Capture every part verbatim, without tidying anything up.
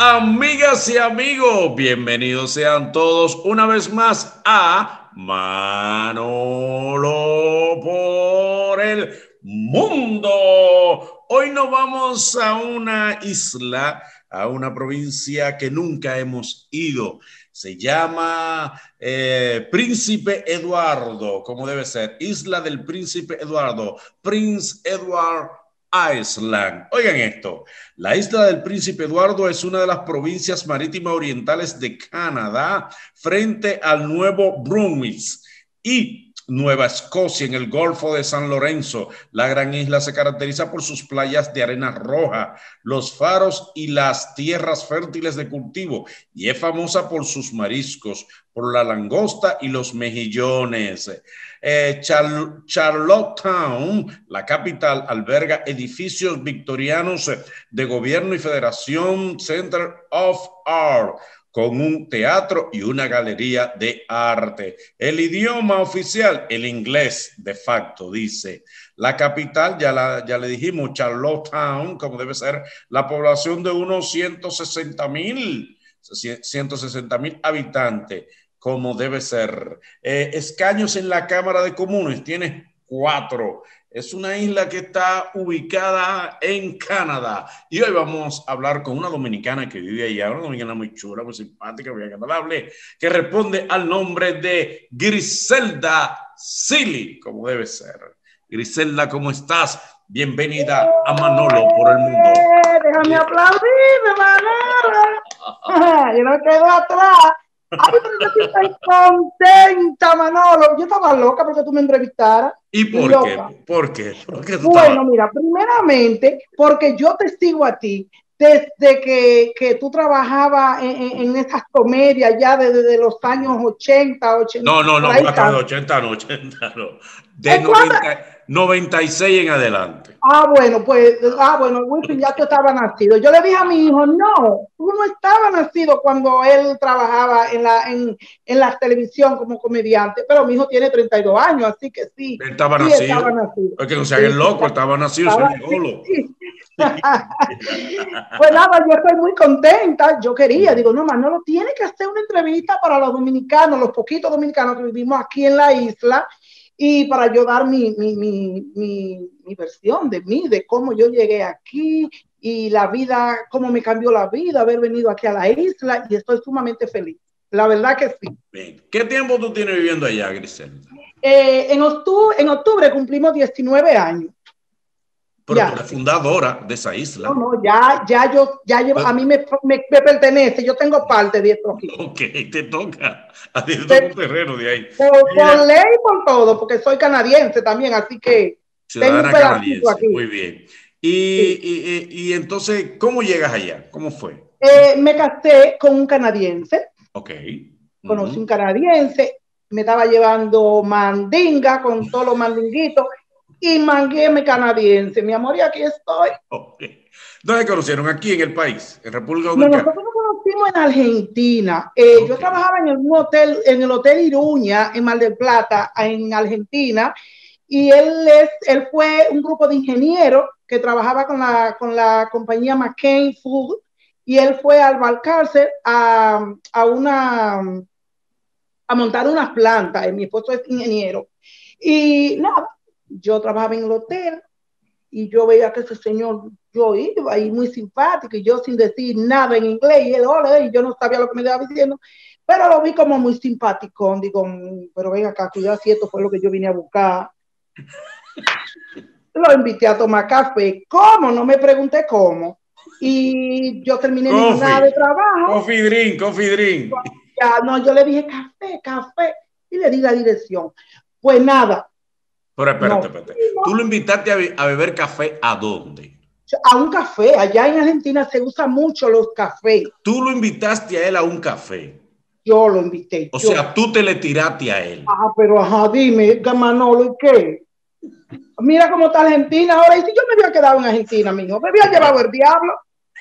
Amigas y amigos, bienvenidos sean todos una vez más a Manolo por el Mundo. Hoy nos vamos a una isla, a una provincia que nunca hemos ido. Se llama eh, Príncipe Eduardo, como debe ser, Isla del Príncipe Eduardo, Prince Edward Island. Oigan esto, la isla del Príncipe Eduardo es una de las provincias marítimas orientales de Canadá frente al Nuevo Brunswick y Nueva Escocia en el Golfo de San Lorenzo. La gran isla se caracteriza por sus playas de arena roja, los faros y las tierras fértiles de cultivo, y es famosa por sus mariscos, por la langosta y los mejillones. Eh, Char Charlottetown, la capital, alberga edificios victorianos de gobierno y federación, Center of Art, con un teatro y una galería de arte. El idioma oficial, el inglés, de facto, dice. La capital, ya, la, ya le dijimos, Charlottetown, como debe ser, la población de unos ciento sesenta mil habitantes, como debe ser. Eh, escaños en la Cámara de Comunes, tiene cuatro. Es una isla que está ubicada en Canadá. Y hoy vamos a hablar con una dominicana que vive allá, una dominicana muy chula, muy simpática, muy agradable, que responde al nombre de Griselda Cili, como debe ser. Griselda, ¿cómo estás? Bienvenida a Manolo por el Mundo. Déjame aplaudirme, Manolo. Yo no quedo atrás. Ay, pero yo estoy contenta, Manolo. Yo estaba loca porque tú me entrevistaras. ¿Y por loca. qué? ¿Por qué? ¿Por qué tú bueno, estabas? mira, primeramente, porque yo te sigo a ti desde que, que tú trabajabas en, en, en esas comedias ya desde de los años ochenta, ochenta. No, no, no, hasta de ochenta, no, ochenta, no. De noventa, noventa y seis en adelante. Ah, bueno, pues, ah, bueno, Wilson, ya tú estabas nacido. Yo le dije a mi hijo, no, tú no estabas nacido cuando él trabajaba en la, en, en la televisión como comediante, pero mi hijo tiene treinta y dos años, así que sí. Él estaba sí, nacido. Estaba nacido. Es que no se haga el loco, estaba nacido, estaba, soy golo. Sí, sí. Pues nada, yo estoy muy contenta. Yo quería, digo, no, Manolo tiene que hacer una entrevista para los dominicanos, los poquitos dominicanos que vivimos aquí en la isla, y para yo dar mi, mi, mi, mi, mi versión de mí, de cómo yo llegué aquí y la vida, cómo me cambió la vida haber venido aquí a la isla, y estoy sumamente feliz. La verdad que sí. Bien. ¿Qué tiempo tú tienes viviendo allá, Griselda? Eh, en, octubre, en octubre cumplimos diecinueve años. Pero ya. Tú eres fundadora de esa isla. No, no, ya, ya yo, ya yo, a mí me, me, me pertenece, yo tengo parte de esto aquí. Ok, te toca. A ti te toca un terreno de ahí. Por, por ley y por todo, porque soy canadiense también, así que ciudadana tengo un canadiense, aquí. Muy bien. Y, sí. y, y, y entonces, ¿cómo llegas allá? ¿Cómo fue? Eh, me casé con un canadiense. Ok. Conocí uh-huh. un canadiense, me estaba llevando mandinga con todos los mandinguitos y manguéme canadiense. Mi amor, y aquí estoy. Okay. ¿Dónde conocieron? ¿Aquí en el país? ¿En República Dominicana? No, nosotros nos conocimos en Argentina. Eh, okay. Yo trabajaba en un hotel, en el Hotel Iruña, en Mar del Plata, en Argentina, y él, es, él fue un grupo de ingenieros que trabajaba con la, con la compañía McCain Food, y él fue al Balcárcel a, a, una, a montar unas plantas, y mi esposo es ingeniero. Y nada, yo trabajaba en el hotel, y yo veía que ese señor, yo iba ahí muy simpático, y yo sin decir nada en inglés, y él, hola, y yo no sabía lo que me estaba diciendo, pero lo vi como muy simpático. Digo, pero ven acá, cuidado si esto fue lo que yo vine a buscar. Lo invité a tomar café. ¿Cómo? No me pregunté cómo. Y yo terminé coffee, mi jornada de trabajo. Coffee drink, coffee drink. Ya, no, yo le dije café, café, y le di la dirección. Pues nada. Pero espérate, no, espérate. No. ¿Tú lo invitaste a, be a beber café a dónde? A un café. Allá en Argentina se usan mucho los cafés. ¿Tú lo invitaste a él a un café? Yo lo invité. O yo. sea, tú te le tiraste a él. Ah, pero ajá, dime, Manolo, ¿y qué? Mira cómo está Argentina ahora. Y si yo me había quedado en Argentina, mijo, me había llevado el diablo.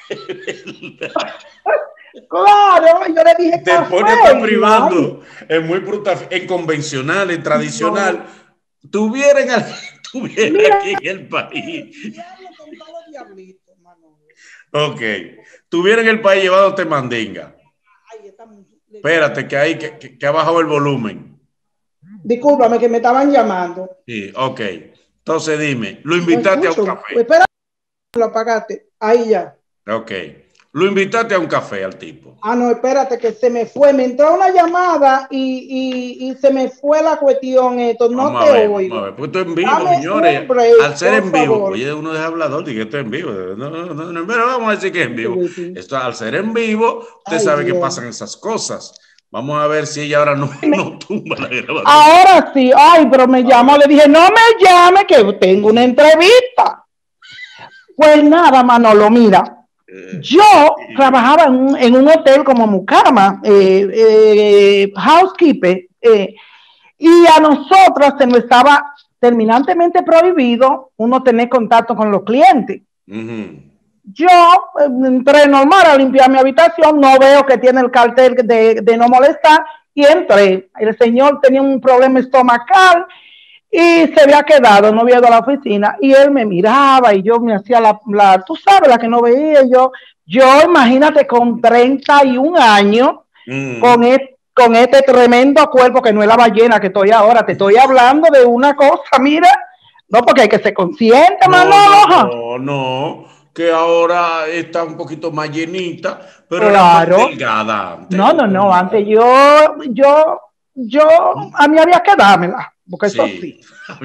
Claro, yo le dije te café. Te pones tan privando, es muy brutal, en convencional, en tradicional. No. Tuviera, en, tuviera Mira, aquí en el país. Ok. Estuviera en el país llevándote mandinga. Espérate, que ahí que, que, que ha bajado el volumen. Discúlpame, que me estaban llamando. Sí, ok. Entonces dime, lo invitaste a un café. Espera, lo apagaste. Ahí ya. Ok. Lo invitaste a un café al tipo. Ah, no, espérate, que se me fue. Me entró una llamada y, y, y se me fue la cuestión. Esto no vamos te a ver, oigo. Vamos a ver. Pues esto en vivo, Dame señores. break, Al ser en vivo, favor. oye, uno es hablador, dice que esto es en vivo. No, no, no, no, pero vamos a decir que es en vivo. Esto, al ser en vivo, usted Ay, sabe Dios. que pasan esas cosas. Vamos a ver si ella ahora no, no tumba la grabación. Ahora sí, ay, pero me llamó, le dije, no me llame, que tengo una entrevista. Pues nada, Manolo, mira, yo trabajaba en un, en un hotel como mucama, eh, eh, housekeeper, eh, y a nosotros se nos estaba terminantemente prohibido uno tener contacto con los clientes. Uh-huh. Yo eh, entré normal a limpiar mi habitación, no veo que tiene el cartel de, de no molestar, y entré. El señor tenía un problema estomacal y se había quedado, no había ido a la oficina, y él me miraba y yo me hacía la, la tú sabes, la que no veía. Yo, yo imagínate, con treinta y un años, mm. con, este, con este tremendo cuerpo, que no es la ballena que estoy ahora, te estoy hablando de una cosa, mira, no, porque hay que ser consciente, no, Manolo. No, no, no, que ahora está un poquito más llenita, pero claro. era más delgada antes. No, no, no, antes yo, yo, yo, a mí había que dármela, porque sí. Eso sí.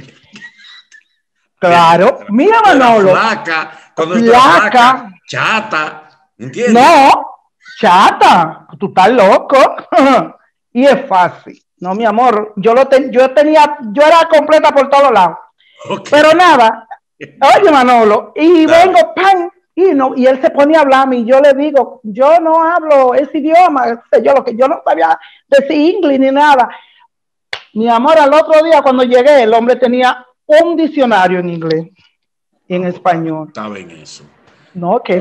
Claro, mira, Manolo. Flaca, cuando flaca, flaca, chata, ¿entiendes? No, chata, tú estás loco. Y es fácil. No, mi amor, yo lo ten, yo tenía, yo era completa por todos lados. Okay. Pero nada, oye, Manolo, y Dale. vengo, pan, y no, y él se pone a hablarme, y yo le digo, yo no hablo ese idioma, yo lo que yo no sabía decir inglés ni nada. Mi amor, al otro día cuando llegué, el hombre tenía un diccionario en inglés y en no, español. Estaba en eso. No, que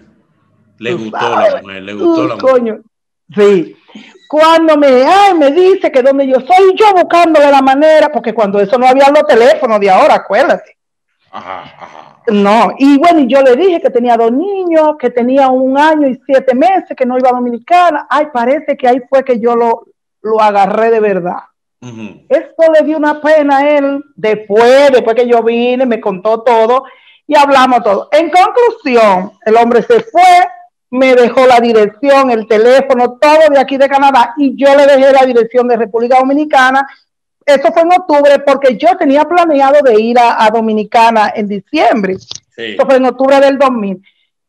le gustó sabes, la mujer, le gustó uh, la mujer. Coño, sí. Cuando me, ay, me dice que donde yo soy, yo buscándole la manera, porque cuando eso no había los teléfonos de ahora, acuérdate. Ajá, ajá. No, y bueno, yo le dije que tenía dos niños, que tenía un año y siete meses, que no iba a Dominicana. Ay, parece que ahí fue que yo lo, lo agarré de verdad. Uh-huh. Esto le dio una pena a él. Después, después que yo vine, me contó todo y hablamos todo. En conclusión, el hombre se fue, me dejó la dirección, el teléfono, todo de aquí de Canadá, y yo le dejé la dirección de República Dominicana. Eso fue en octubre, porque yo tenía planeado de ir a, a Dominicana en diciembre. Sí. Eso fue en octubre del dos mil.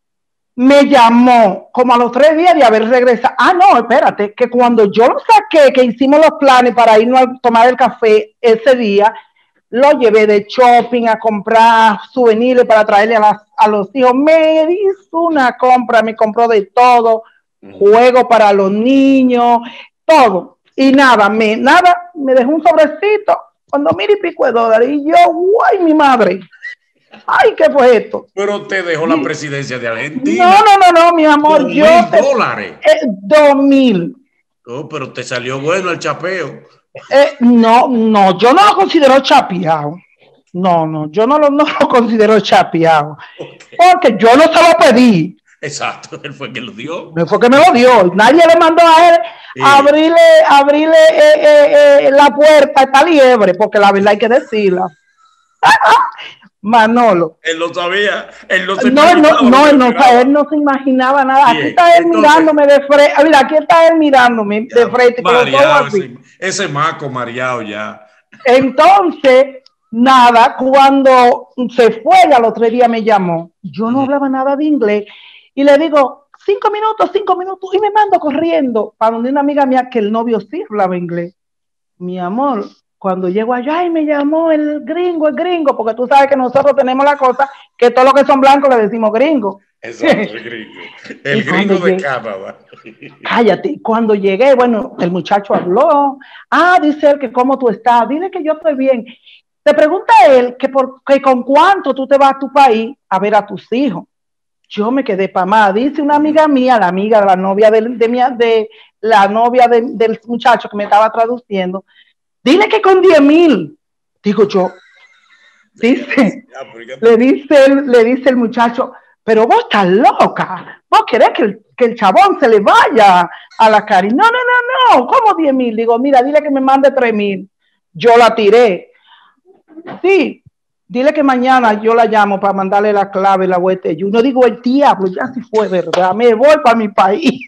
Me llamó como a los tres días de haber regresado. Ah, no, espérate, que cuando yo lo saqué, que hicimos los planes para irnos a tomar el café ese día, lo llevé de shopping a comprar souvenirs para traerle a, las, a los hijos. Me hizo una compra, me compró de todo, mm. juegos para los niños, todo. Y nada, me, nada, me dejó un sobrecito con dos mil y pico de dólares. Y yo, guay, mi madre. Ay, ¿qué fue esto? Pero te dejó la presidencia de Argentina. No, no, no, no, mi amor. Dos yo mil te, dólares. Eh, dos mil. Oh, pero te salió bueno el chapeo. Eh, no, no, yo no lo considero chapeado. No, no, yo no lo, no lo considero chapeado. Okay. Porque yo no se lo pedí. Exacto, él fue que lo dio. Él fue que me lo dio. Nadie le mandó a él sí. abrirle, abrirle eh, eh, eh, la puerta a esta liebre, porque la verdad hay que decirla. Manolo. Él lo sabía. Él no se no, no, no, él no, él no se imaginaba nada. Bien. Aquí está él Entonces, mirándome de frente. Mira, aquí está él mirándome ya, de frente. Mareado, ese, ese maco mareado ya. Entonces, nada, cuando se fue, al otro día me llamó. Yo no hablaba nada de inglés. Y le digo, cinco minutos, cinco minutos. Y me mando corriendo para donde una amiga mía que el novio sí hablaba inglés. Mi amor, cuando llego allá y me llamó el gringo, el gringo, porque tú sabes que nosotros tenemos la cosa que todos los que son blancos le decimos gringo. Exacto, el gringo. El gringo de llegué, Canadá. Cállate. Cuando llegué, bueno, el muchacho habló. Ah, dice él que cómo tú estás. Dile que yo estoy bien. Te pregunta él que, por, que con cuánto tú te vas a tu país a ver a tus hijos. Yo me quedé pamada. Dice una amiga mía, la amiga de la novia de, de, mi, de la novia de, del muchacho que me estaba traduciendo. Dile que con diez mil. Digo yo. Dice, le dice, el, le dice el muchacho, pero vos estás loca, vos querés que el, que el chabón se le vaya a la Cari. No, no, no, no, ¿cómo diez mil? Digo, mira, dile que me mande tres mil. Yo la tiré. Sí, dile que mañana yo la llamo para mandarle la clave y la vuelta. Yo no digo el diablo, ya sí fue verdad, me voy para mi país.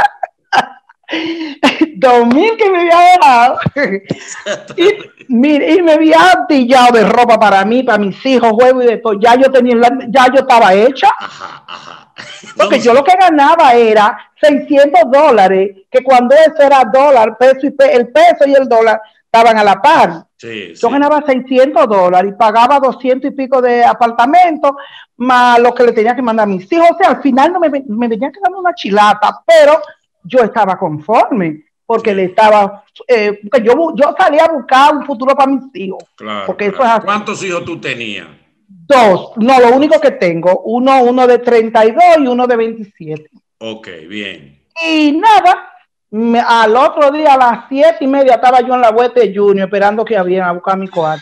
Dos mil que me había dejado. y, mire, y me había atillado de ropa para mí, para mis hijos, juego y de todo. Ya yo tenía, la, ya yo estaba hecha. Ajá, ajá. Porque yo lo que ganaba era seiscientos dólares, que cuando eso era dólar, peso y pe, el peso y el dólar estaban a la par. Sí, yo sí. ganaba seiscientos dólares y pagaba doscientos y pico de apartamento, más lo que le tenía que mandar a mis hijos. O sea, al final no me, me venía quedando una chilata, pero yo estaba conforme, porque sí. le estaba, eh, yo, yo salía a buscar un futuro para mis hijos. Claro, porque claro. Eso es así. ¿Cuántos hijos tú tenías? Dos, no, lo único que tengo, uno, uno de treinta y dos y uno de veintisiete. Ok, bien. Y nada, me, al otro día a las siete y media estaba yo en la vuelta de Junior esperando que abrieran a buscar mi cuarto.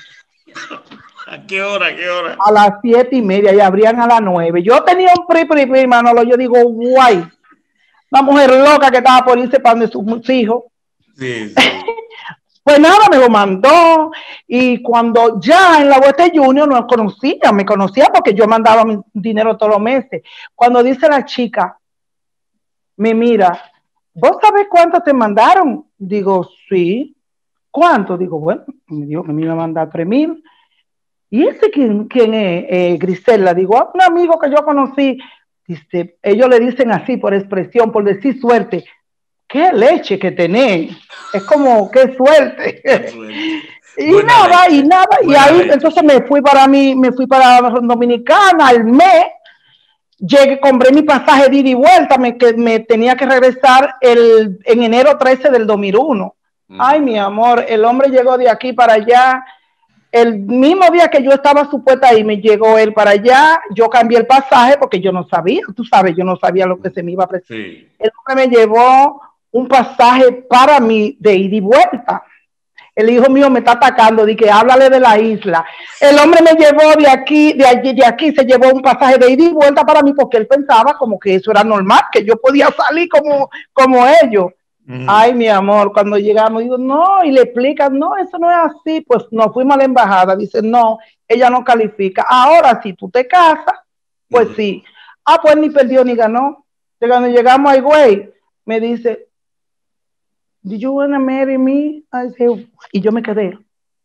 ¿A qué hora, a qué hora? A las siete y media y abrían a las nueve. Yo tenía un pri, pri, pri, Manolo, yo digo, guay, una mujer loca que estaba por irse para donde sus hijos. Sí, sí. Pues nada, me lo mandó y cuando ya en la vuelta Junior no conocía, me conocía porque yo mandaba mi dinero todos los meses. Cuando dice la chica, me mira, ¿vos sabés cuánto te mandaron? Digo, sí. ¿Cuánto? Digo, bueno, me dijo que me iba a mandar tres mil. ¿Y ese quién, quién es? Eh, Griselda. Digo, un amigo que yo conocí. Dice, ellos le dicen así por expresión, por decir suerte. ¡Qué leche que tenés! Es como, ¡qué suerte! Qué suerte. y Buena nada, leche. y nada, Buena y ahí leche. Entonces me fui para mí, me fui para Dominicana al mes, llegué, compré mi pasaje de ida y vuelta, me, que, me tenía que regresar el, en enero trece del dos mil uno. Mm. Ay, mi amor, el hombre llegó de aquí para allá, el mismo día que yo estaba supuesta ahí, me llegó él para allá, yo cambié el pasaje porque yo no sabía, tú sabes, yo no sabía lo que se me iba a presentar. Sí. El hombre me llevó un pasaje para mí de ida y vuelta. El hijo mío me está atacando, de que háblale de la isla. El hombre me llevó de aquí, de allí, de aquí, se llevó un pasaje de ida y vuelta para mí porque él pensaba como que eso era normal, que yo podía salir como, como ellos. Mm. Ay, mi amor, cuando llegamos, digo, no, y le explican, no, eso no es así. Pues nos fuimos a la embajada, dice, no, ella no califica. Ahora, si tú te casas, pues mm. sí. Ah, pues ni perdió ni ganó. Cuando llegamos a Higüey, me dice, ¿do you wanna marry me? I say, y yo me quedé.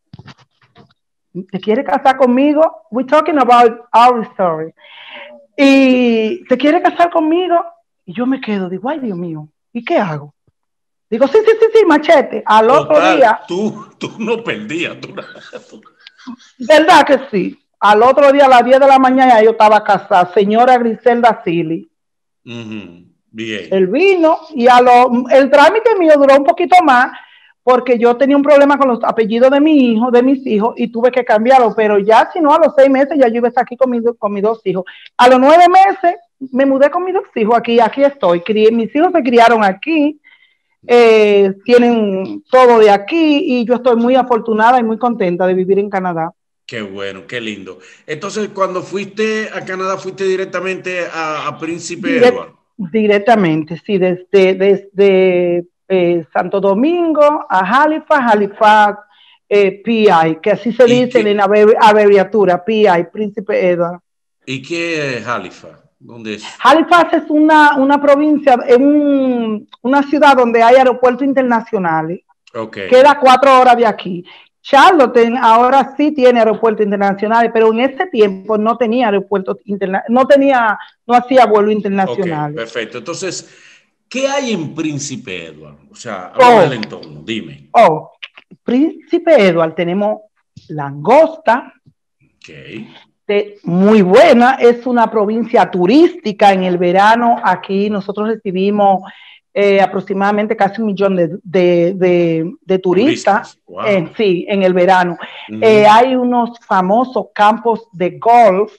¿Te quiere casar conmigo? We're talking about our story. Y ¿te quiere casar conmigo? Y yo me quedo, digo, ay, Dios mío, ¿y qué hago? Digo, sí, sí, sí, sí, machete. Al Total, otro día. Tú, tú no perdías. Tú, tú. ¿Verdad que sí? Al otro día, a las diez de la mañana, yo estaba casada, señora Griselda Silly. Uh-huh. Bien. Él vino y a lo, el trámite mío duró un poquito más porque yo tenía un problema con los apellidos de mi hijo, de mis hijos, y tuve que cambiarlo, pero ya si no, a los seis meses ya yo iba a estar aquí con, mi, con mis dos hijos. A los nueve meses me mudé con mis dos hijos aquí, aquí estoy. Crié, mis hijos se criaron aquí, eh, tienen todo de aquí y yo estoy muy afortunada y muy contenta de vivir en Canadá. Qué bueno, qué lindo. Entonces, cuando fuiste a Canadá, fuiste directamente a, a Príncipe Direct, Edward. Directamente, sí, desde, desde eh, Santo Domingo a Halifax, Halifax eh, P I, que así se dice en la abreviatura, P I, Príncipe Edward. ¿Y qué es Halifax? ¿Dónde es? Halifax es una, una provincia, es un, una ciudad donde hay aeropuertos internacionales. Okay. Queda cuatro horas de aquí. Charlotte ahora sí tiene aeropuertos internacionales, pero en ese tiempo no tenía aeropuertos internacionales, no tenía, no hacía vuelos internacionales. Okay, perfecto. Entonces, ¿qué hay en Príncipe Edward? O sea, habla oh, del entorno, dime. Oh, Príncipe Edward tenemos langosta. Okay. De, muy buena, es una provincia turística. En el verano aquí nosotros recibimos eh, aproximadamente casi un millón de, de, de, de turistas, turistas. Wow. eh, sí, en el verano. Uh-huh. eh, hay unos famosos campos de golf,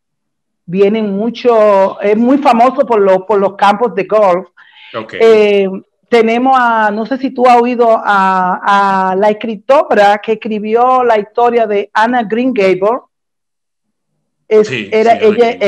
vienen mucho, es muy famoso por, lo, por los campos de golf. Okay. Eh, tenemos a, no sé si tú has oído a, a la escritora que escribió la historia de Anna Green Gables. Es, sí, era sí, ella, ella,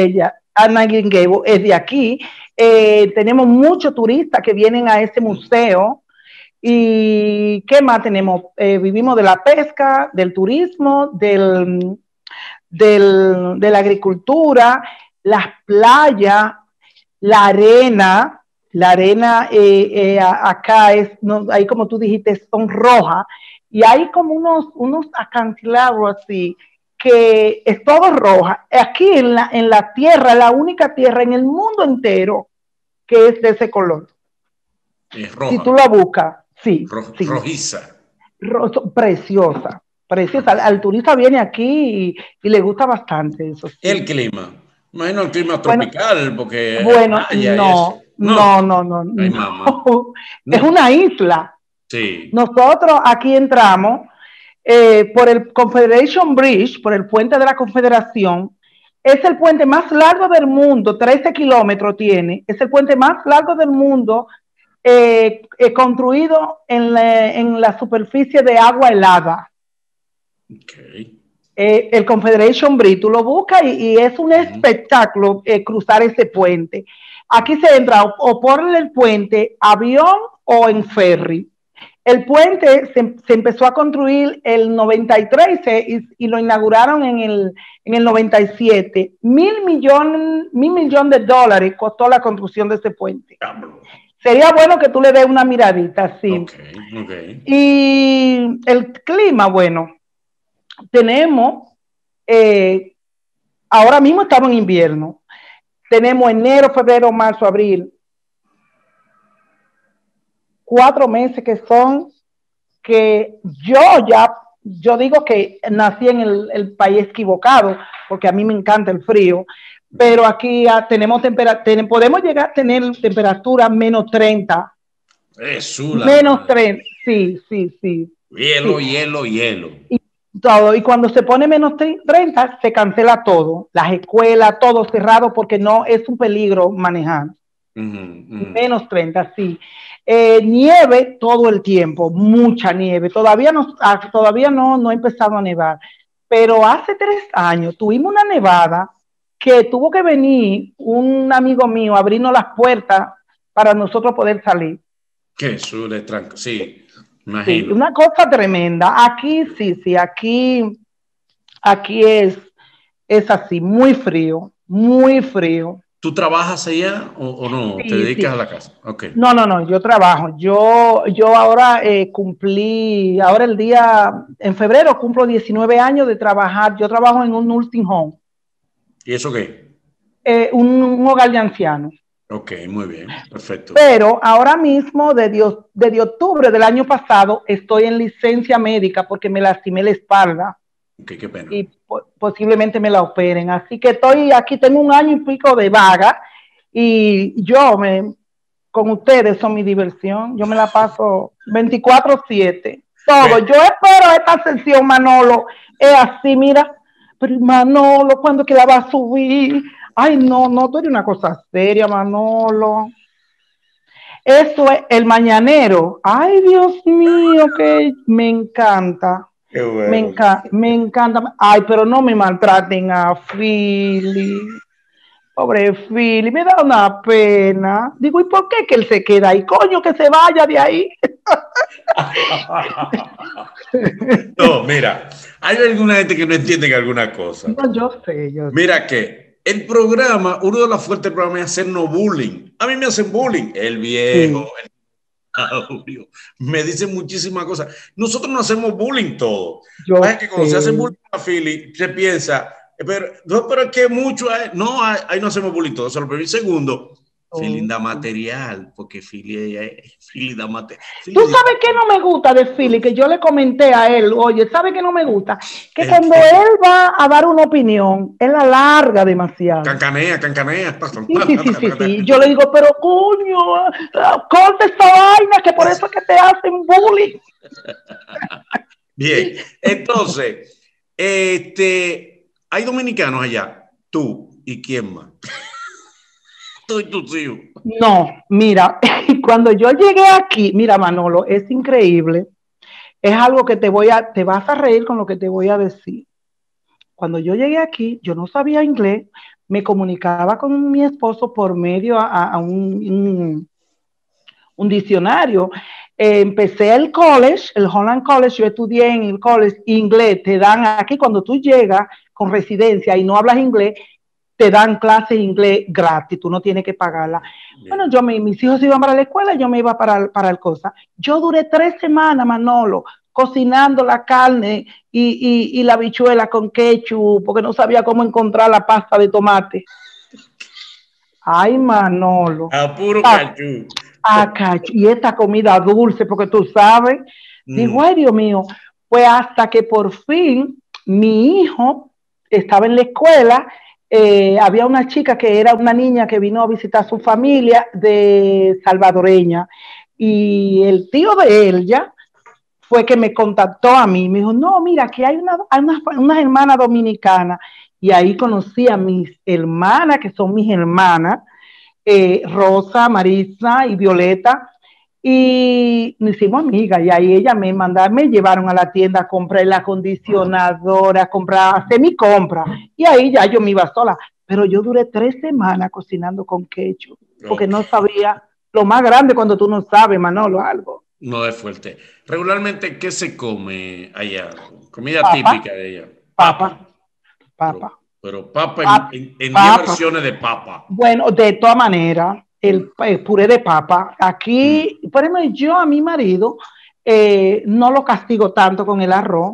Nightingale es de aquí. Eh, tenemos muchos turistas que vienen a ese museo. ¿Y qué más tenemos? Eh, vivimos de la pesca, del turismo, del, del, de la agricultura, las playas, la arena. La arena eh, eh, acá es, no, ahí como tú dijiste, son rojas. Y hay como unos, unos acantilados así, que es todo roja. Aquí en la, en la tierra, la única tierra en el mundo entero que es de ese color. Es roja. Si tú la buscas, sí. Ro sí. Rojiza. Ro preciosa, preciosa. Al, al turista viene aquí y, y le gusta bastante eso. Sí. El clima. Imagino el clima tropical, bueno, porque bueno, no, no, no, no, no, Ay, no. Es una isla. Sí. Nosotros aquí entramos eh, por el Confederation Bridge, por el puente de la Confederación. Es el puente más largo del mundo, trece kilómetros tiene. Es el puente más largo del mundo eh, eh, construido en la, en la superficie de agua helada. Okay. Eh, el Confederation Bridge, tú lo buscas y, y es un uh-huh. espectáculo eh, cruzar ese puente. Aquí se entra o, o por el puente, avión o en ferry. El puente se, se empezó a construir el noventa y tres y, y lo inauguraron en el, en el noventa y siete. Mil millones mil millones de dólares costó la construcción de ese puente. Sería bueno que tú le des una miradita, sí. Okay, okay. Y el clima, bueno, tenemos, eh, ahora mismo estamos en invierno. Tenemos enero, febrero, marzo, abril. Cuatro meses que son que yo ya, yo digo que nací en el, el país equivocado, porque a mí me encanta el frío, pero aquí ya tenemos temperatura, podemos llegar a tener temperatura menos treinta. Eso, la menos treinta, sí, sí, sí. Hielo, sí. hielo, hielo. Y todo, y cuando se pone menos treinta, se cancela todo, las escuelas, todo cerrado, porque no es un peligro manejar. Uh -huh, uh -huh. Menos treinta, sí. Eh, nieve todo el tiempo, mucha nieve. Todavía no, todavía no, no ha empezado a nevar. Pero hace tres años tuvimos una nevada que tuvo que venir un amigo mío a abrirnos las puertas para nosotros poder salir. Qué suele, tranco, sí, imagino. Sí, una cosa tremenda. Aquí sí, sí, aquí, aquí es, es así, muy frío, muy frío. ¿Tú trabajas allá o, o no? Sí, ¿te dedicas sí. a la casa? Okay. No, no, no, yo trabajo. Yo, yo ahora eh, cumplí, ahora el día, en febrero cumplo diecinueve años de trabajar. Yo trabajo en un nursing home. ¿Y eso qué? Eh, un, un hogar de ancianos. Ok, muy bien, perfecto. Pero ahora mismo, desde, desde octubre del año pasado, estoy en licencia médica porque me lastimé la espalda. Ok, qué pena. Y po posiblemente me la operen. Así que estoy aquí, tengo un año y pico de vaga y yo me, con ustedes son mi diversión. Yo me la paso veinticuatro siete. Todo. Yo espero esta sesión, Manolo. Es así, mira. Pero Manolo, ¿cuándo que la va a subir? Ay, no, no, tú eres una cosa seria, Manolo. Eso es el mañanero. Ay, Dios mío, que me encanta. Qué bueno. Me, enca me encanta. Ay, pero no me maltraten a Philly. Pobre Philly, me da una pena. Digo, ¿y por qué que él se queda ahí? Coño, que se vaya de ahí. No, mira, hay alguna gente que no entiende alguna cosa. No, yo sé, yo sé. Mira que el programa, uno de los fuertes programas es hacernos bullying. A mí me hacen bullying. El viejo, sí. el audio, me dicen muchísimas cosas. Nosotros no hacemos bullying todo. Yo es que cuando sé. se hace bullying a Philly, se piensa, pero, no, pero es que mucho hay. No, ahí, ahí no hacemos bullying todo. Eso lo primero. Y segundo, oh, Philly da material, porque Philly, Philly da material. ¿Tú sabes qué no me gusta de Philly? Que yo le comenté a él, oye, ¿sabe qué no me gusta? Que cuando él va a dar una opinión, él la larga demasiado. Cancanea, cancanea. Sí, sí, sí, sí, sí. Yo le digo, pero coño, corta esta vaina, que por eso es que te hacen bullying. Bien, entonces, este, hay dominicanos allá, tú y quién más. Tú y tus hijos. No, mira, cuando yo llegué aquí, mira, Manolo, es increíble. Es algo que te voy a, te vas a reír con lo que te voy a decir. Cuando yo llegué aquí, yo no sabía inglés. me comunicaba con mi esposo por medio a, a un, un, un diccionario. Eh, empecé el college, el Holland College, yo estudié en el college inglés, te dan aquí cuando tú llegas con residencia y no hablas inglés, te dan clases de inglés gratis, tú no tienes que pagarla. Bien. Bueno, yo me, mis hijos iban para la escuela, yo me iba para, para el cosa. Yo duré tres semanas, Manolo, cocinando la carne y, y, y la bichuela con ketchup, porque no sabía cómo encontrar la pasta de tomate. Ay, Manolo. A puro cachú. A cachú. Y esta comida dulce, porque tú sabes. Mm. Digo, ay, Dios mío. Pues hasta que por fin mi hijo estaba en la escuela. Eh, había una chica que era una niña que vino a visitar a su familia de salvadoreña y el tío de ella fue que me contactó a mí, me dijo, no, mira, aquí hay una, hay unas, unas hermanas dominicanas y ahí conocí a mis hermanas, que son mis hermanas, eh, Rosa, Marisa y Violeta, y nos hicimos amigas, y ahí ella me mandaron, me llevaron a la tienda a comprar el acondicionador, a comprar, a hacer mi compra, y ahí ya yo me iba sola, pero yo duré tres semanas cocinando con ketchup, porque okay. no sabía, lo más grande cuando tú no sabes, Manolo, algo. No es fuerte. Regularmente, ¿qué se come allá? Comida papa, típica de ella. Papa. Papa. Pero, pero papa, papa en diez versiones de papa. Bueno, de todas maneras. El, el puré de papa. Aquí, mm. por ejemplo, yo a mi marido eh, no lo castigo tanto con el arroz.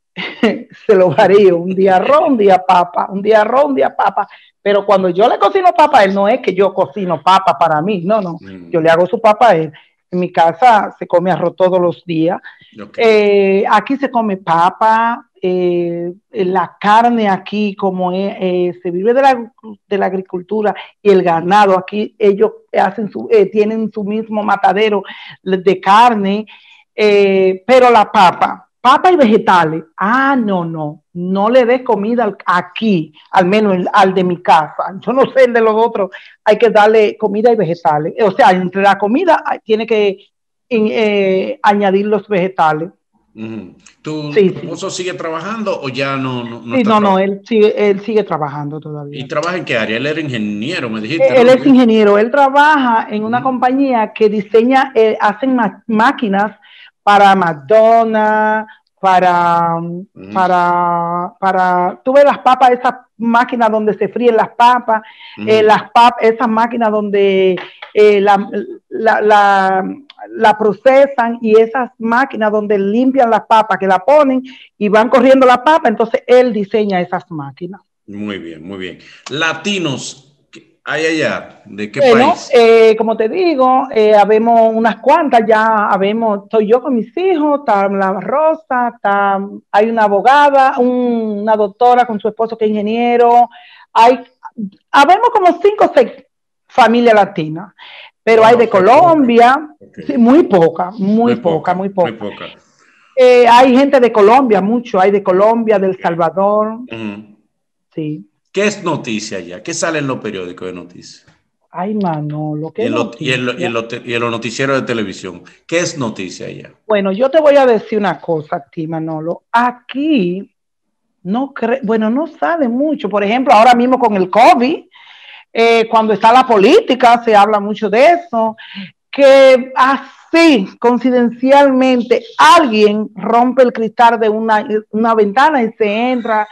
Se lo varío. Un día arroz, un día papa. Un día arroz, un día papa. Pero cuando yo le cocino papa, él no es que yo cocino papa para mí. No, no. Mm. Yo le hago su papa a él. En mi casa se come arroz todos los días. Okay. Eh, aquí se come papa. Eh, la carne aquí, como es, eh, se vive de la, de la agricultura y el ganado, aquí ellos hacen su, eh, tienen su mismo matadero de carne, eh, pero la papa, papa y vegetales, ah, no, no, no le des comida aquí, al menos el, al de mi casa, yo no sé el de los otros, hay que darle comida y vegetales, o sea, entre la comida tiene que eh, añadir los vegetales. Uh-huh. ¿Tu, sí, tu esposo sí. sigue trabajando o ya no? No, no, sí, no, no, él sigue, él sigue trabajando todavía. ¿Y trabaja en qué área? Él era ingeniero, me dijiste. Él, ¿no? él es ingeniero, él trabaja en una uh-huh. compañía que diseña, eh, hacen ma- máquinas para McDonald's, para, uh-huh. para, para, tú ves las papas, esas máquinas donde se fríen las papas, uh-huh. eh, las papas, esas máquinas donde eh, la, la, la la procesan y esas máquinas donde limpian las papas, que la ponen y van corriendo la papa, entonces él diseña esas máquinas. Muy bien, muy bien. Latinos, ¿hay allá? ¿De qué bueno, país? Eh, como te digo, eh, habemos unas cuantas, ya habemos, estoy yo con mis hijos, está la Rosa, está, hay una abogada, un, una doctora con su esposo que es ingeniero, hay, habemos como cinco o seis familias latinas. Pero no, hay de Colombia, okay. sí, muy poca, muy, muy poca, poca, muy poca. Muy poca. Eh, hay gente de Colombia, mucho, hay de Colombia, del Salvador. Uh-huh. Sí. ¿Qué es noticia ya? ¿Qué sale en los periódicos de noticias? Ay, Manolo, ¿qué y, en lo, y, en lo, y, en lo, y en los noticieros de televisión. ¿Qué es noticia ya? Bueno, yo te voy a decir una cosa a ti, Manolo. Aquí, no cre- bueno, no sale mucho. Por ejemplo, ahora mismo con el COVID, Eh, cuando está la política, se habla mucho de eso, que así, coincidencialmente, alguien rompe el cristal de una, una ventana y se entra,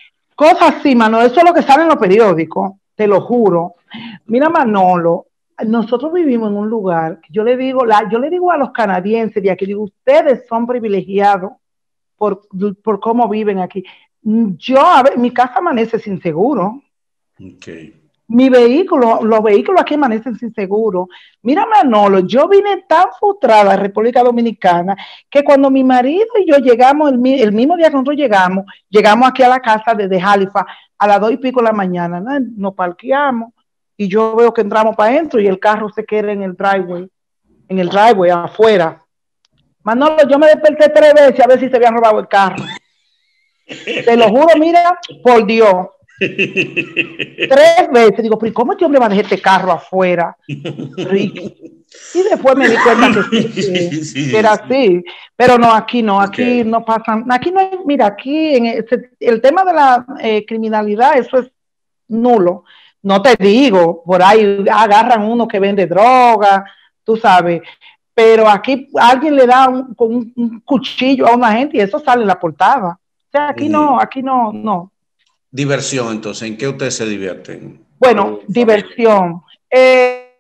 cosas así, Manolo, eso es lo que sale en los periódicos, te lo juro. Mira, Manolo, nosotros vivimos en un lugar, yo le digo, la, yo le digo a los canadienses de aquí, digo, ustedes son privilegiados por, por cómo viven aquí. Yo, a ver, mi casa amanece sin seguro. Okay. Mi vehículo, los vehículos aquí amanecen sin seguro. Mira, Manolo, yo vine tan frustrada a República Dominicana que cuando mi marido y yo llegamos, el, el mismo día que nosotros llegamos, llegamos aquí a la casa de, de Halifax a las dos y pico de la mañana, ¿no? Nos parqueamos y yo veo que entramos para adentro y el carro se queda en el driveway, en el driveway afuera. Manolo, yo me desperté tres veces a ver si se habían robado el carro. Te lo juro, mira, por Dios. Tres veces, digo, pero ¿cómo este hombre va a dejar este carro afuera? Y después me di cuenta que sí, sí, sí, era sí. así, pero no, aquí no, aquí okay. no pasa, aquí no hay, mira, aquí en ese, el tema de la eh, criminalidad, eso es nulo. No te digo, por ahí agarran uno que vende droga, tú sabes, pero aquí alguien le da un, un, un cuchillo a una gente y eso sale en la portada. O sea, aquí no, aquí no, no. Diversión, entonces, ¿en qué ustedes se divierten? Bueno, diversión. Eh,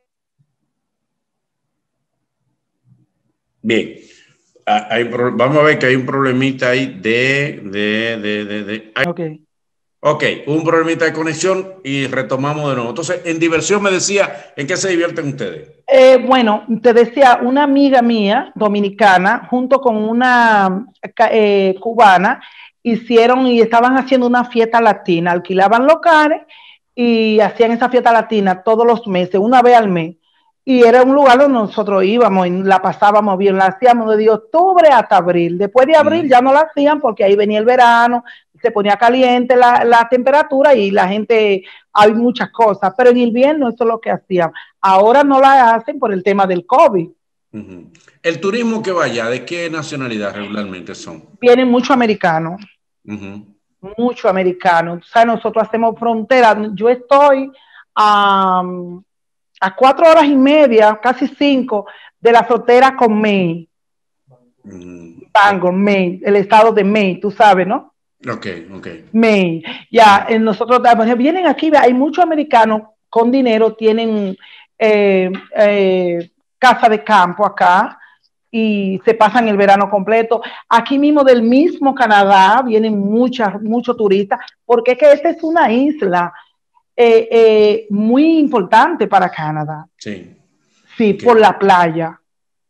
Bien. Hay, vamos a ver que hay un problemita ahí de... de, de, de, de hay, ok. Ok, un problemita de conexión y retomamos de nuevo. Entonces, en diversión me decía, ¿en qué se divierten ustedes? Eh, bueno, te decía, una amiga mía dominicana, junto con una eh, cubana, hicieron y estaban haciendo una fiesta latina, alquilaban locales y hacían esa fiesta latina todos los meses, una vez al mes. Y era un lugar donde nosotros íbamos y la pasábamos bien, la hacíamos de octubre hasta abril. Después de abril mm. ya no la hacían porque ahí venía el verano, se ponía caliente la, la temperatura y la gente, hay muchas cosas, pero en invierno eso es lo que hacían. Ahora no la hacen por el tema del COVID. Uh-huh. El turismo que vaya, ¿de qué nacionalidad regularmente son? Vienen muchos americanos. Uh-huh. Muchos americanos. O sea, nosotros hacemos frontera. Yo estoy um, a cuatro horas y media, casi cinco, de la frontera con Maine. Uh-huh. Bangor, Maine, el estado de Maine, tú sabes, ¿no? Ok, ok. Maine. Ya, uh-huh. nosotros vienen aquí, hay muchos americanos con dinero, tienen eh, eh, casa de campo acá y se pasan el verano completo. Aquí mismo del mismo Canadá vienen muchas, muchos turistas, porque es que esta es una isla eh, eh, muy importante para Canadá. Sí. Sí, okay. Por la playa.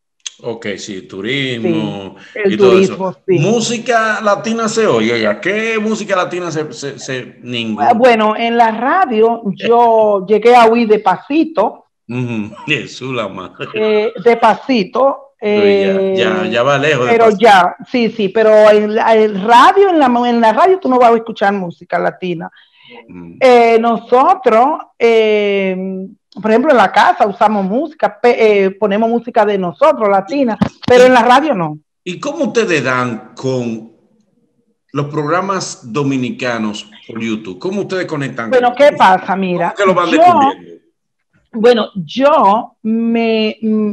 Ok, sí, turismo sí, el y turismo, todo eso. Sí. Música latina se oye, ya. ¿Qué música latina se, se, se ninguna? Bueno, en la radio yo llegué a oír Despacito. Uh-huh. Jesús la madre. Eh, Despacito. Eh, ya, ya, ya va lejos. Pero Despacito. Ya, sí, sí, pero en la, el radio, en la, en la radio tú no vas a escuchar música latina. Uh-huh. Eh, nosotros, eh, por ejemplo, en la casa usamos música, eh, ponemos música de nosotros, latina, pero en la radio no. ¿Y cómo ustedes dan con los programas dominicanos por YouTube? ¿Cómo ustedes conectan? Bueno, ¿qué pasa? Mira, ¿Cómo que lo van yo, descubriendo? Bueno, yo me,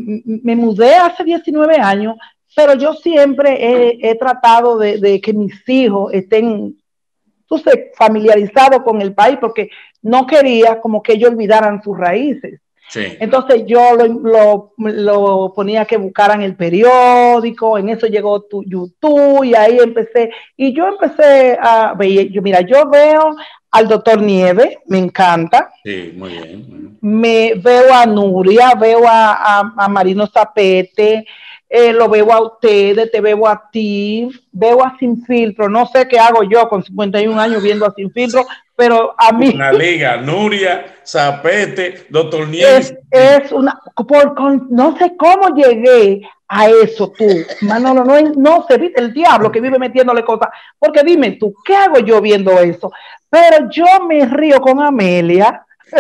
me mudé hace diecinueve años, pero yo siempre he, he tratado de, de que mis hijos estén entonces, familiarizado con el país porque no quería como que ellos olvidaran sus raíces. Sí. Entonces yo lo, lo, lo ponía que buscaran el periódico, en eso llegó tu YouTube y ahí empecé. Y yo empecé a ver, yo, mira, yo veo al doctor Nieves, me encanta. Sí, muy bien. Me veo a Nuria, veo a, a, a Marino Zapete, eh, lo veo a ustedes, te veo a ti, veo a Sin Filtro, no sé qué hago yo con cincuenta y un años viendo a Sin Filtro, pero a mí... Una liga, Nuria, Zapete, doctor Nieves. Es, es una... Por, con, no sé cómo llegué a eso tú, Manolo, no, no sé, el diablo que vive metiéndole cosas, porque dime tú, ¿qué hago yo viendo eso? Pero yo me río con Amelia.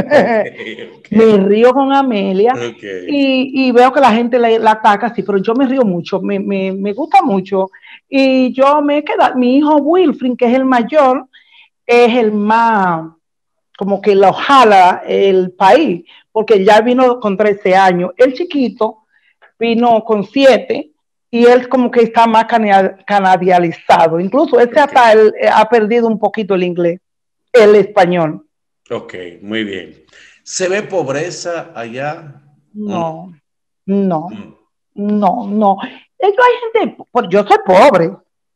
Okay, okay. Me río con Amelia okay. y, y veo que la gente la, la ataca, sí, pero yo me río mucho, me, me, me gusta mucho. Y yo me quedo, mi hijo Wilfrin, que es el mayor, es el más, como que lo jala el país, porque ya vino con trece años. El chiquito vino con siete y él como que está más canadializado. Incluso ese okay. hasta él ha perdido un poquito el inglés, el español. Ok, muy bien. ¿Se ve pobreza allá? No, no, mm. no, no. Hay gente, yo soy pobre.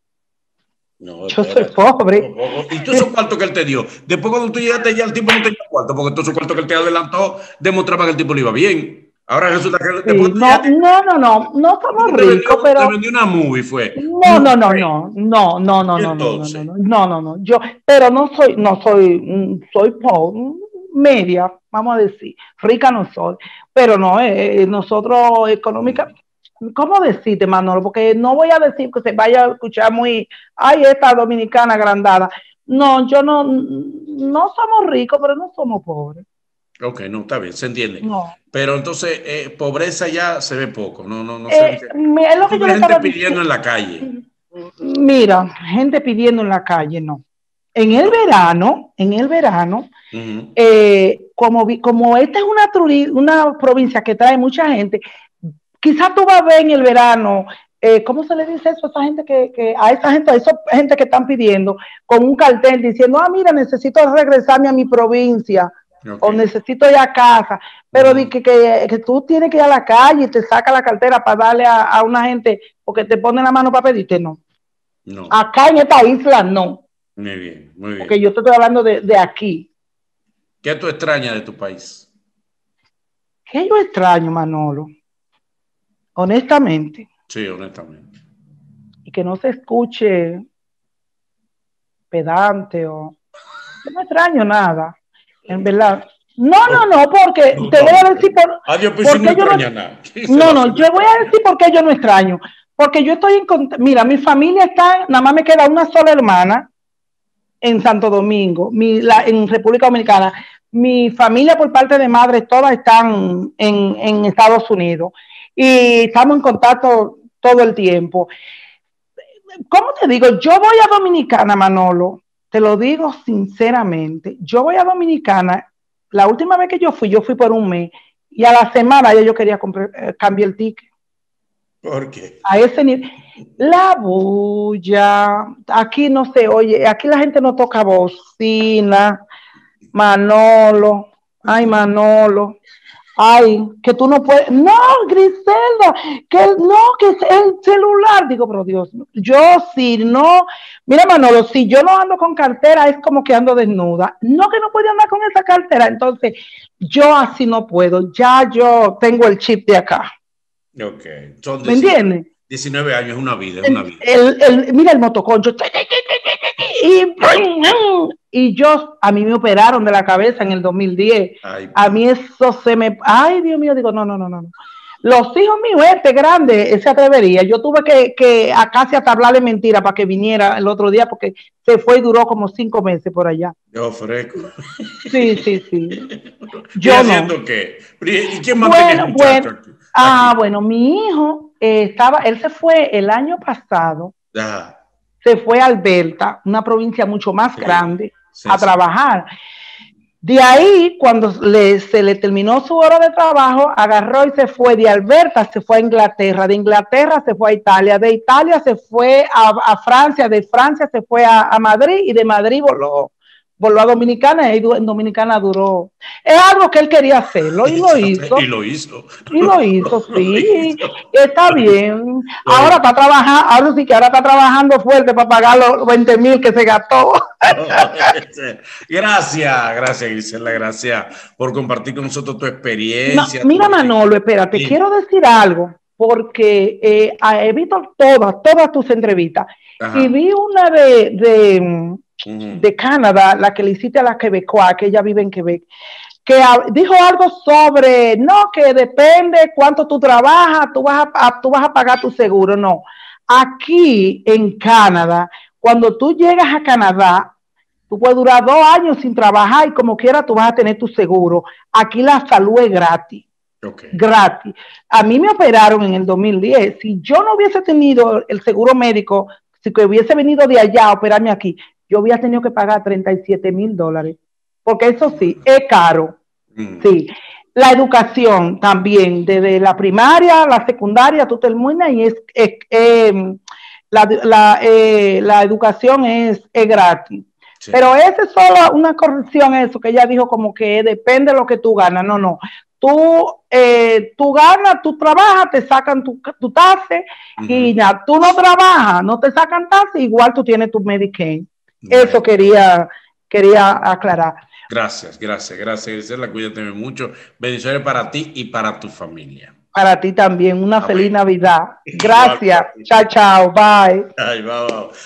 No, yo soy pobre. ¿Y tú esos cuartos que él te dio? Después cuando tú llegaste ya el tipo no tenía cuarto, porque todos esos cuartos que él te adelantó demostraba que el tipo le iba bien. Ahora resulta que... Sí, no, te... no, no, no, no somos ricos, vendió, pero... Te vendió una movie, fue. No, no, no, no, no, no, no, no, no, no, no, no, no, no, yo, pero no soy, no soy, soy pobre, media, vamos a decir, rica no soy, pero no, eh, nosotros económica, ¿cómo decirte, Manolo? Porque no voy a decir que se vaya a escuchar muy, ay, esta dominicana agrandada, no, yo no, no somos ricos, pero no somos pobres. Ok, no, está bien, se entiende. No. Pero entonces, eh, pobreza ya se ve poco, no, no, no eh, sé. Es lo que yo gente estaba pidiendo diciendo. en la calle. Mira, gente pidiendo en la calle, no. en el verano, en el verano, Uh-huh. eh, como, como esta es una, una provincia que trae mucha gente, quizás tú vas a ver en el verano, eh, ¿cómo se le dice eso a esa gente que, que a esa gente, a esa gente que están pidiendo con un cartel diciendo, ah, mira, necesito regresarme a mi provincia, okay, o necesito ir a casa, pero uh-huh, que, que, que tú tienes que ir a la calle y te saca la cartera para darle a, a una gente porque te pone la mano para pedirte, no. No. Acá en esta isla no. Muy bien, muy bien. Porque yo te estoy hablando de, de aquí. ¿Qué tú extrañas de tu país? ¿Qué yo extraño, Manolo? Honestamente. Sí, honestamente. Y que no se escuche pedante o... Yo no extraño nada, en verdad. No, no, no, porque no, te voy a decir por... Adiós, pues si no extraña nada. No, no, yo voy a decir por qué yo no extraño. Porque yo estoy en... Mira, mi familia está... Nada más me queda una sola hermana en Santo Domingo, mi, la, en República Dominicana. Mi familia por parte de madre, todas están en, en Estados Unidos. Y estamos en contacto todo el tiempo. ¿Cómo te digo? Yo voy a Dominicana, Manolo, te lo digo sinceramente, yo voy a Dominicana, la última vez que yo fui, yo fui por un mes, y a la semana ya yo quería comprar, eh, cambiar el ticket. ¿Por qué? A ese nivel. La bulla, aquí no se oye, aquí la gente no toca bocina, Manolo, ay Manolo. Ay, que tú no puedes, no, Griselda, que no, que es el celular, digo, pero Dios, yo si no, mira Manolo, si yo no ando con cartera es como que ando desnuda, no que no puedo andar con esa cartera, entonces yo así no puedo, ya yo tengo el chip de acá. Ok, son ¿Me entiendes? diecinueve años, es una vida, es una vida. El, el, el, mira el motoconcho, y, y yo, a mí me operaron de la cabeza en el dos mil diez. Ay, a mí eso se me... Ay, Dios mío, digo, no, no, no, no. Los hijos míos, este grande, se atrevería. Yo tuve que, que a casi hasta hablarle mentira para que viniera el otro día porque se fue y duró como cinco meses por allá. Yo fresco. Sí, sí, sí. Yo ¿Y haciendo no. qué? ¿Y quién bueno, mantenía el muchacho bueno, aquí? Ah, bueno, mi hijo eh, estaba, él se fue el año pasado. Ajá. Se fue a Alberta, una provincia mucho más sí, grande, sí, a sí. trabajar. De ahí, cuando le, se le terminó su hora de trabajo, agarró y se fue de Alberta, se fue a Inglaterra, de Inglaterra se fue a Italia, de Italia se fue a, a Francia, de Francia se fue a, a Madrid y de Madrid voló, voló a Dominicana y en Dominicana duró. Es algo que él quería hacerlo y lo hizo. Y lo hizo. Y lo hizo, sí. Lo hizo. Está bien. Lo ahora hizo. Está trabajando, ahora sí que ahora está trabajando fuerte para pagar los veinte mil que se gastó. Gracias, gracias, Griselda, gracias por compartir con nosotros tu experiencia. No, mira, tu... Manolo, espérate, sí. Quiero decir algo, porque eh, he visto todas, todas tus entrevistas. Ajá. Y vi una de, de, uh-huh. de Canadá, la que le hiciste a la Quebecoa, que ella vive en Quebec, que dijo algo sobre, no, que depende cuánto tú trabajas, tú vas a, tú vas a pagar tu seguro. No, aquí en Canadá, cuando tú llegas a Canadá, tú puedes durar dos años sin trabajar y como quiera tú vas a tener tu seguro. Aquí la salud es gratis. Okay. Gratis. A mí me operaron en el dos mil diez. Si yo no hubiese tenido el seguro médico, si que hubiese venido de allá a operarme aquí, yo hubiera tenido que pagar treinta y siete mil dólares. Porque eso sí, es caro. Mm. Sí. La educación también, desde la primaria a la secundaria, tú terminas y es, es eh, la, la, eh, la educación es, es gratis. Sí. Pero esa es solo una corrección, eso que ella dijo como que depende de lo que tú ganas. No, no. Tú, eh, tú ganas, tú trabajas, te sacan tu, tu tase uh-huh. y ya, tú no trabajas, no te sacan tase, igual tú tienes tu Medicaid. Bueno. Eso quería, quería aclarar. Gracias, gracias, gracias, Griselda, cuídate mucho. Bendiciones para ti y para tu familia. Para ti también, una Amén. Feliz Navidad. Gracias. Chao, chao, bye. Ay, bye, bye.